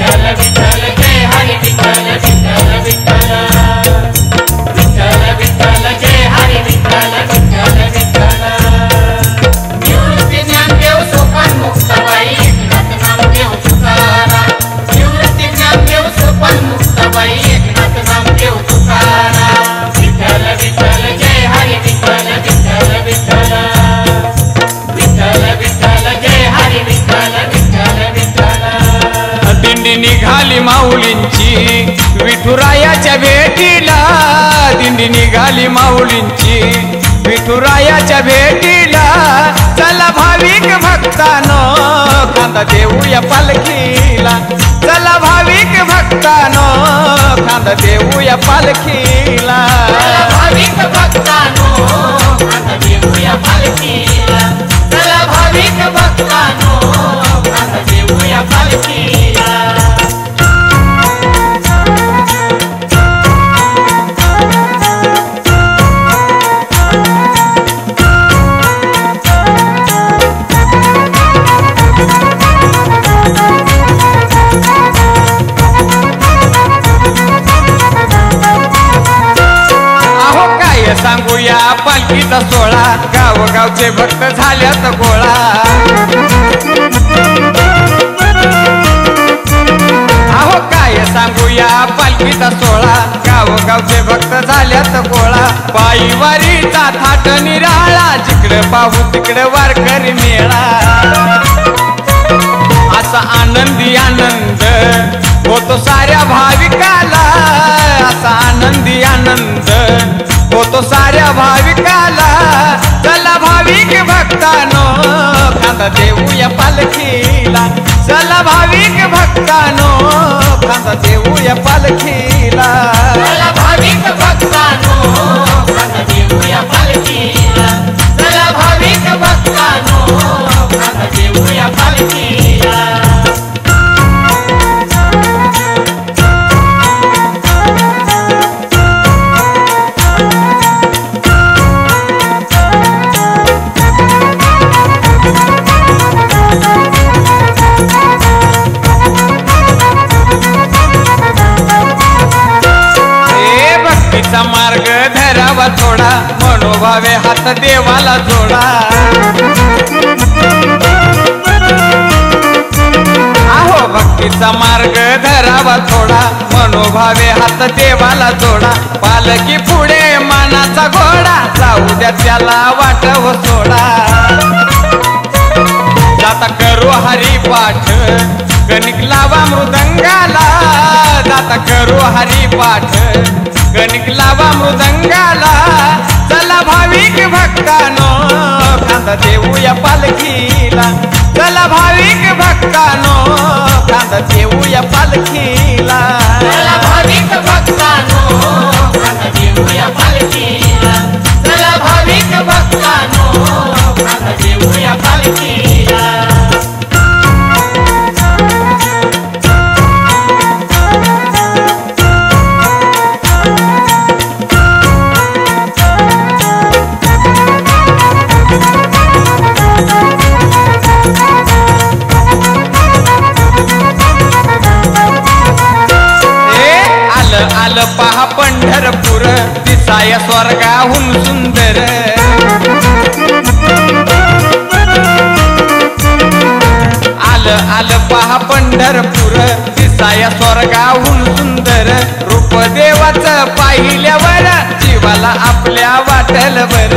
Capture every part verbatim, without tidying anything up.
विठ्ठल विठ्ठल जय हरी विठ्ठल विठ्ठल विठ्ठल विठ्ठल विठ्ठल जय हरी विठ्ठल विठ्ठल विठ्ठल निवृत्ती ज्ञानदेव सोपान मुक्ताबाई एकनाथ नामदेव तुकाराम निवृत्ती ज्ञानदेव सोपान मुक्ताबाई एकनाथ नामदेव तुकाराम विठ्ठल विठ्ठल जय हरी विठ्ठल विठ्ठल विठ्ठल विठ्ठल विठ्ठल जय हरी विठ्ठल विठ्ठल विठ्ठल दिंडी निघाली माऊलींची विठुरायाच्या भेटीला दिंडी निघाली माऊलींची विठुरायाच्या भेटीला चला भाविक भक्तानो खांदा देऊया पालखीला चला भाविक भक्तानो खांदा देऊया पालखीला भाविक भक्तानो खांदा देऊया पालखीला चला भाविक भक्तानो खांदा देऊया पालखीला सांगूया पालखीचा सोहळा गावगावचे भक्त झाल्यात गोळा अहो काय सांगूया पालखीचा सोहळा गावगावचे भक्त झाल्यात गोळा पायवारीचा थाट निराळा जिकडे पाहू तिकडे वारकरी मेळा असा आनंदी आनंद होतो साऱ्या भाविकाला असा आनंदी आनंद होतो साऱ्या भाविकाला चला भाविक भक्तानो खांदा देऊया पालखीला चला भाविक भक्तानो खांदा देऊया पालखीला चला भाविक भक्तानो खांदा देऊया पालखीला चला भाविक भक्तानो खांदा देऊया पालखीला मार्ग धरावा थोडा मनोभावे हात देवाला जोडा आहो भक्तीचा मार्ग धरावा थोडा मनोभावे हात देवाला जोडा पालकी पुढे मानाचा घोडा जाऊ द्या त्याला वाटव सोडा जाता करू हरिपाठ गणिक लावा मृदंगाला जाता करू हरिपाठ गणिक लावा मृदंगाला चला भाविक भक्तानो खांदा देऊया पालखीला चला भाविक भक्तानो खांदा देऊया पालखीला चला भाविक भक्तानो खांदा देऊया पालखीला चला भाविक भक्तानो खांदा देऊया पालखीला आलं पहा पंढरपूर दिसाया स्वर्गाहून सुंदर आलं आलं पहा पंढरपूर दिसाया स्वर्गाहून सुंदर रूप देवाचं पाहिल्यावर जीवाला आपल्या वाटल बर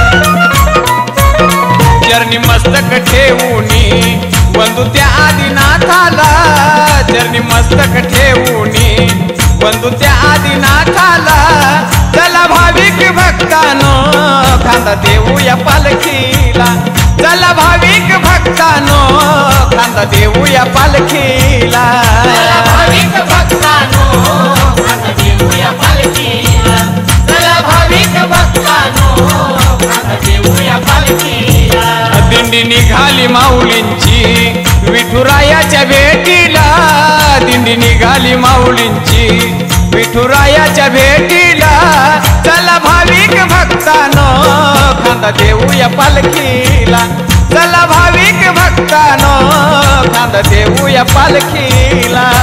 चरणी मस्तक ठेवूनी बंधू त्या आदिनाथाला चरणी मस्तक ठेवूनी बंधू त्या आदिनाथाला चला भाविक भक्तानो खांदा देऊया पालखीला चला भाविक भक्तानो खांदा देऊया पालखीला चला भाविक भक्तानो खांदा देऊया पालखीला चला भाविक भक्तानो खांदा देऊया पालखीला दिंडी निघाली माऊलींची विठुरायाच्या भेटीला दिंडी निघाली माऊलींची विठुरायाच्या भेटीला चला भाविक भक्तानो खांदा देऊया पालखीला चला भाविक भक्तानो खांदा देऊया पालखीला